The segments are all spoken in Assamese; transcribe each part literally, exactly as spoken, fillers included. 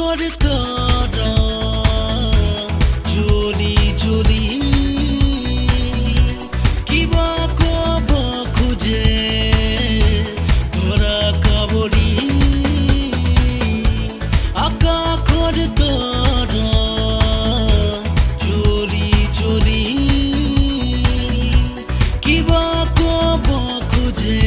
তৰা জ্বলি জ্বলি কিবা ক'ব খোজে ধৰা কাবৰি আকাশৰ তৰা জ্বলি জ্বলি কিবা ক'ব খোজে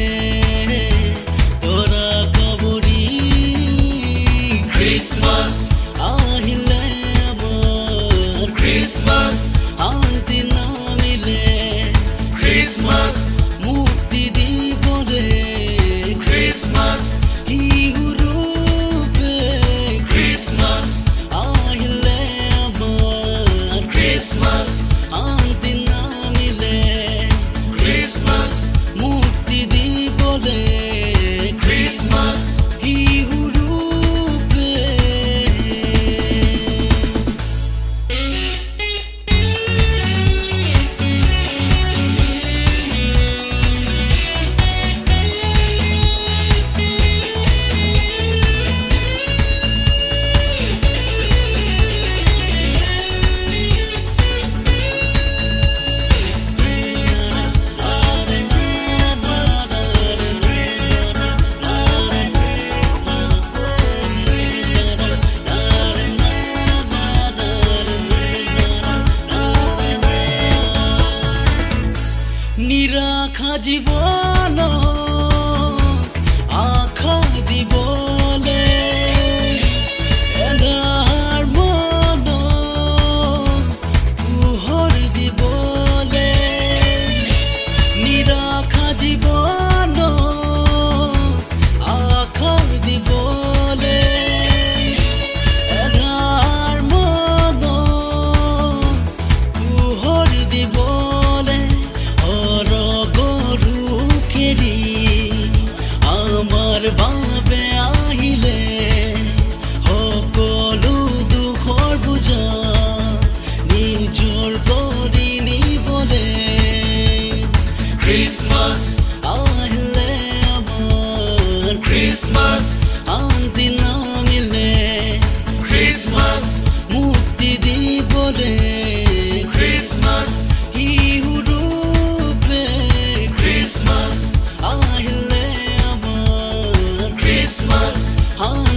ধৰা কাবৰি Christmas ahile amor Christmas anti namile Christmas mukti dibole Christmas ihurupe Christmas ahile amor Christmas anti namile Christmas mukti dibole Christmas ihurupe নিৰাখা জীৱন আখা দিবলে এনাৰ মন পোহৰ দিবলে নিৰাখা জীৱন আখা দিবলে এনাৰ মন পোহৰ দিবলে আমার বাবে আহিলে সকলো দুখৰ বুজা নিজৰ কৰি নিবলে Christmas আহিলে আমাৰ Christmas শান্তি নামিলে Christmas মুক্তি দিবলে Christmas ইহুৰুপে Christmas ahile amor Christmas